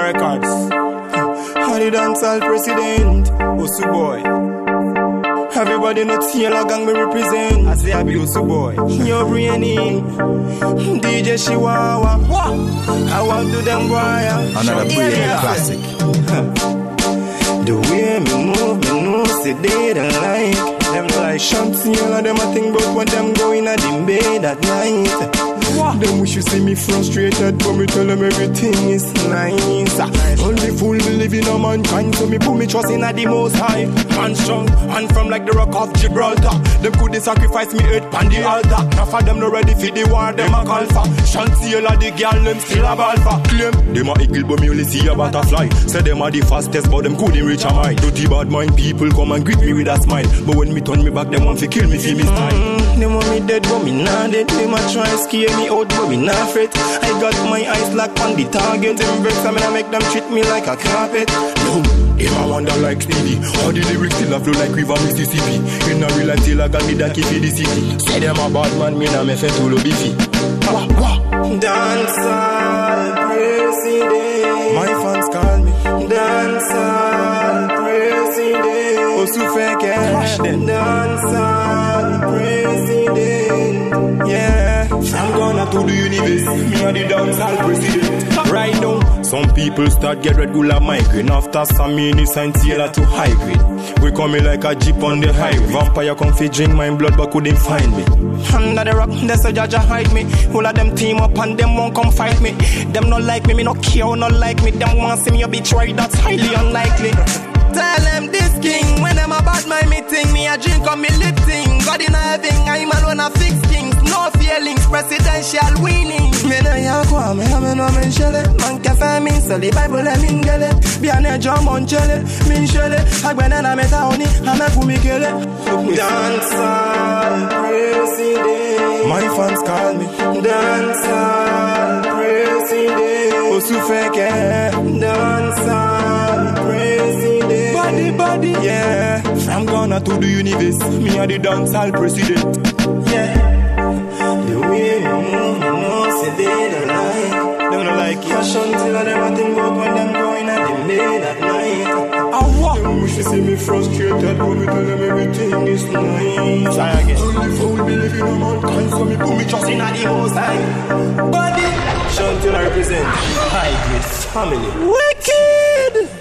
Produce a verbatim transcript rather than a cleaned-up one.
Records. How the dancehall president, Osu boy. Everybody not see a gang me represent. I say I be Osu boy. Your brainy D J Chihuahua. I want to them boy. Another brilliant classic. The way me move, me know say they don't like. Them like Shanty, all of them I think about when them going at the bed at night. What? Them wish you see me frustrated, but me tell them everything is nice. Only fool believe in a mankind, so me put me trust in a the most high. Man strong, and from like the rock of Gibraltar. Them could they sacrifice me earth pan the altar. Now for them not ready for the war, them a call for. Shanty, all of the girl, them still a ball for. Claim, them a eagle, but me only see a butterfly. Say them are the fastest, but them couldn't reach a mile. Dirty bad mind people come and greet me with a smile. But when me turn me back, them want to kill me, feel me style. Mm, them want me dead, but me not dead. Them a try scare me out, but me not fret. I got my eyes locked on the target. Them vex, I mean I make them treat me like a carpet. No, them a wonder like Stevie. How the lyrics still a flow like River Mississippi. In a real life, till I got me that key for the city. Say them a bad man, me na me fe to lo beefy. Wah, wah. Dancehall president. My fans call me Dancehall president. Osu feke. Crush them. Dancehall president. Yeah. I'm gonna to the universe. Me and the dancehall president. Right now, some people start get regular migraine. After some minutes and sailor to high grade. We coming like a jeep on the highway. Vampire come fi drink my blood but couldn't find me. Under the rock, there's a judge hide me. All of them team up and them won't come fight me. Them not like me, me no care, not like me. Them want see me a betrayed, that's highly unlikely. Tell them this king, when I'm about my meeting, me a drink on me lip thing. God in heaven, I'm alone a fix things. No feelings, presidential winning. Me no yakwa, me have no men shele. Man cafe me, so the Bible let me get it. Be an edge on chele, min shele. I when I met a honey, I'm a kumi kele. Dancehall president. My fans call me Dancehall president. Osu feke. Dancehall president. Body, body, yeah. From Ghana to the universe, me a the dancehall president. Yeah. The way we move, you know, say they don't like. They don't like it. Fashion till I never think about when them going at the late at night. I walk. Them wish to see me frustrated, but me tell them everything is nice. Try again. Only fool believe in a mankind, so me put me trust in a the most high. Body. Fashion till I represent high grade family. Wicked.